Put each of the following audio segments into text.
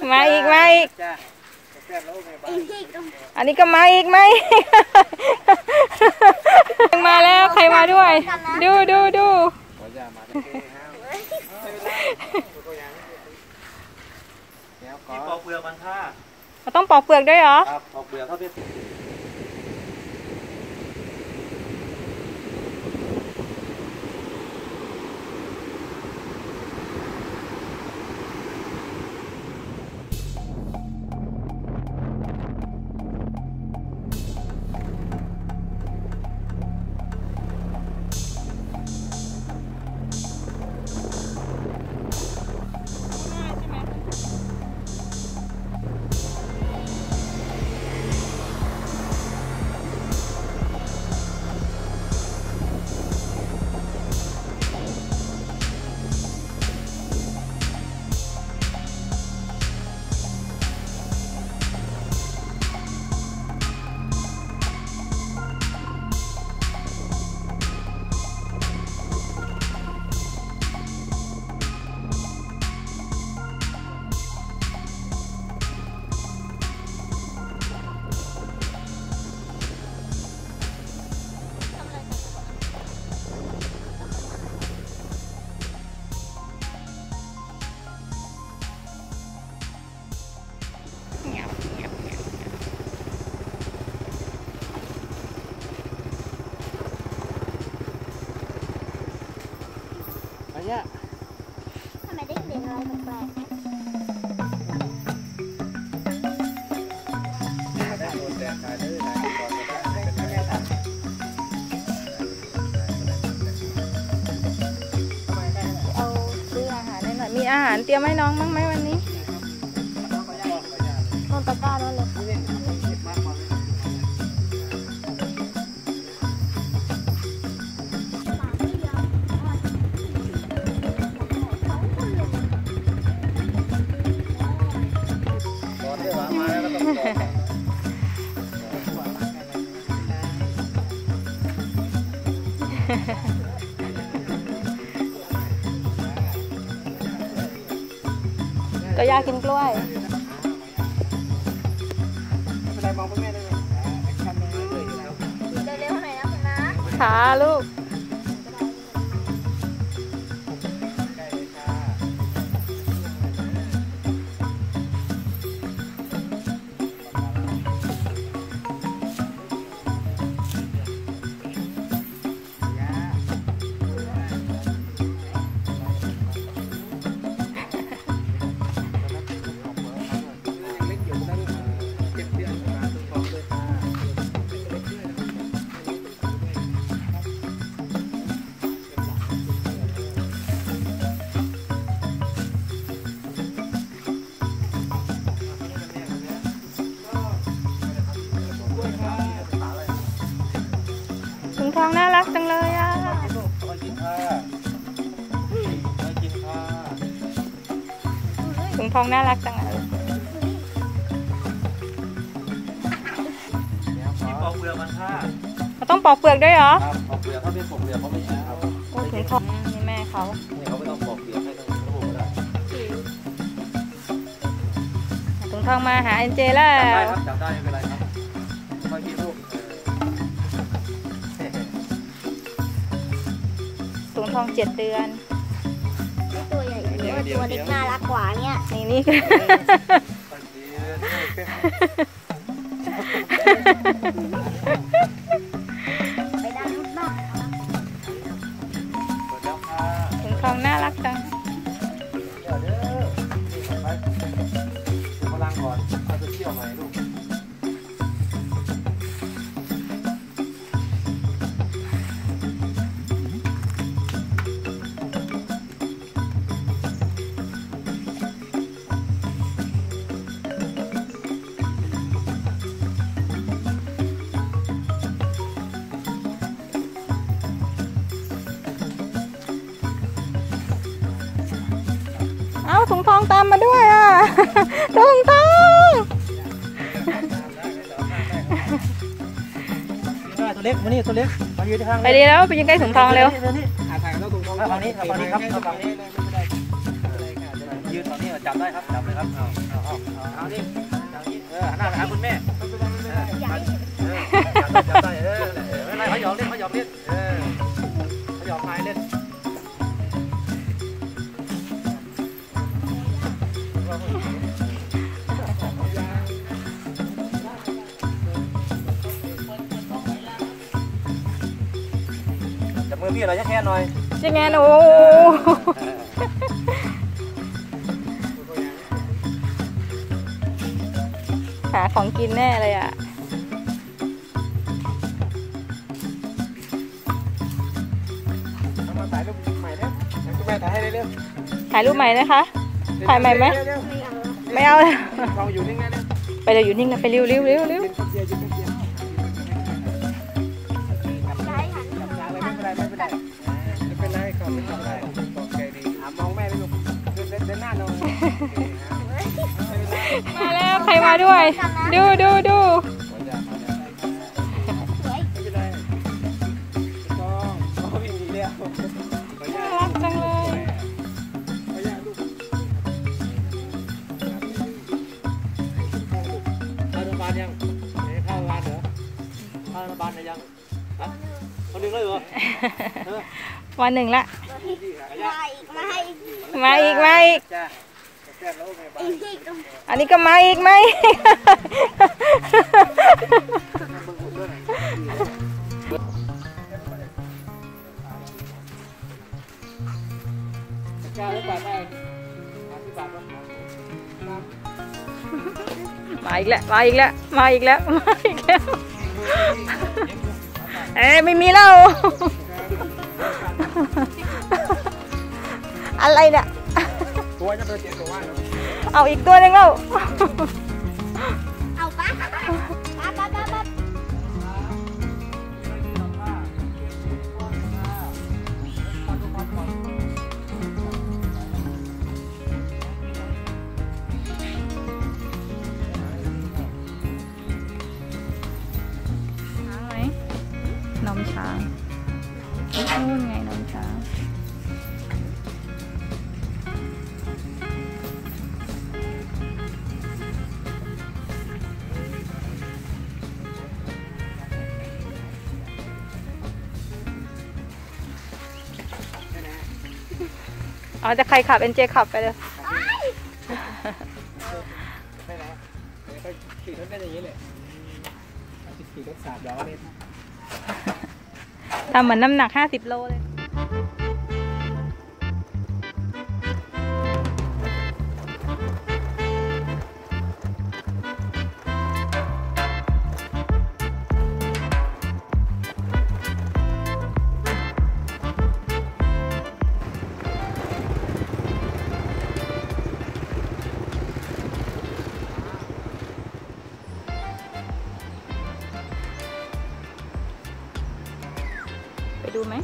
มาอีกอันนี้ก็มาอีกไหมมาแล้วใครมาด้วยดูปอกเปลือกมันค่ะเราต้องปอกเปลือกด้วยเหรอครับปอกเปลือกเขาเป็นทำไมได้เสียงอะไรแปลกเอาซื้ออาหารให้หน่อยมีอาหารเตรียมให้น้องบ้างไหมวันนี้นอนตะกร้านั่นเลยก็อยากกินกล้วยเร็วๆหน่อยนะคุณนะขาลูกถุงทองน่ารักจังเลยอ่ะถุงทองน่ารักจังเลยปอกเปลือกมันค่ะเราต้องปอกเปลือกด้วยเหรอปอกเปลือกเขาเป็นปอกเปลือกเขาไม่ใช่ครับโอ้ถุงทองนี่แม่เขาเนี่ยเขาไม่ต้องปอกเปลือกให้ทั้งระบบก็ได้ถุงทองมาหาเอ็นเจแล้วจับได้ไม่เป็นไรครับค่อยกินลูกถุงทอง7 เดือนตัวใหญ่ตัวเล็กน่ารักกว่าเนี่ยนี่ไปด้านนอกถุงทองน่ารักจังพลังก่อนเอาไปเที่ยวใหม่ลูกถุงทองตามมาด้วยอ่ะถุงทองตัวเล็กมานี่ตัวเล็กมายืนทางไปดีแล้วไปยืนใกล้ถุงทองเร็วถ่ายกับถุงทองฝั่งนี้ครับฝั่งนี้ยืนฝั่งนี้จับจับได้ครับจับเลยครับเอานี่หันหน้าไปหาคุณแม่จับได้ไม่ไรเขาหยอกเล่นเขาหยอกเล่นเขาหยอกนายเล่นจับมือพี่หน่อยแค่หน่อยยังไงโอ้หาของกินแน่เลยอ่ะถ่ายรูปใหม่เนี่ยคุณแม่ถ่ายให้เร็วถ่ายรูปใหม่นะคะถ่ายใหม่ไหมไม่เอาเลยลองอยู่นิ่งๆนะไปเลยอยู่นิ่งนะไปเร็วเร็วเร็วเร็วไม่เป็นไรขอบคุณครับตกใจดีมองแม่ไปลูกเดินหน้าหน่อยมาแล้วใครมาด้วยดูดูดูไม่เป็นไรต้องวิ่งหนีแล้วน่ารักจังเลยขออนุญาตลูกเข้าโรงพยาบาลยังเข้าโรงพยาบาลเหรอเข้าโรงพยาบาลยังฮะคนหนึ่งเลยเหรอวันหนึ่งละมาอีกมาอีกจ้าแก้มแล้วไงบ้างอันนี้ก็มาอีกไหมก้าวแล้วบาทได้50 บาทป่ะมาอีกแล้วมาอีกแล้วมาอีกแล้วมาอีกแล้วไม่มีแล้วอะไรเนี่ยตัวจะเป็นตัวว่าเอาอีกตัวหนึ่งแล้วเอาปะปะช้างไหมนมช้างนู่นไงนมช้างเอาจะใครขับเอ็นเจขับไปเลยไม่แล้วก็ขี่รถได้อย่างนี้เลยขี่รถ3 ล้อเลยทำเหมือนน้ำหนัก50 โลเลยไปดูไหม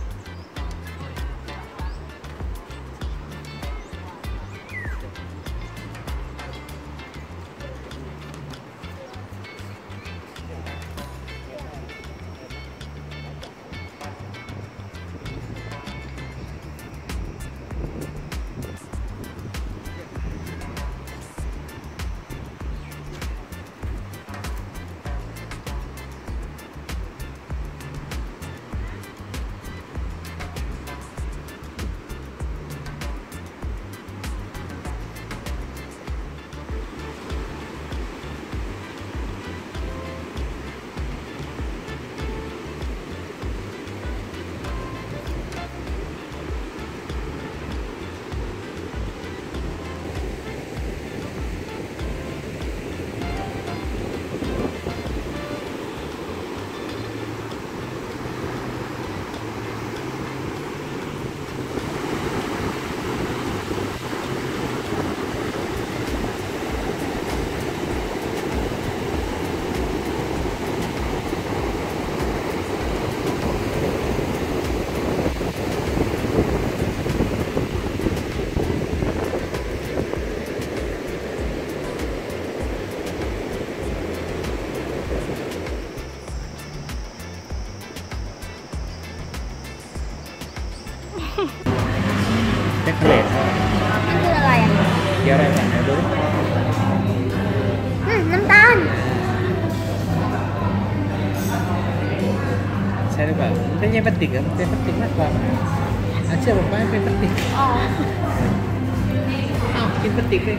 หรือเปล่าไม่ใช่พลาสติกอะมันเป็นพลาสติกมากกว่าเชื่อผมไหมเป็นพลาสติกอ๋ออ้าวกินพลาสติกเลย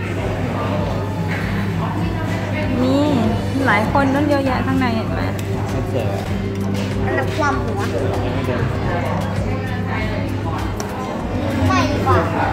มีหลายคนนั่นเยอะแยะข้างในเห็นไหมมันเสิร์ฟแล้วความหัวไม่เดินไม่ดีกว่า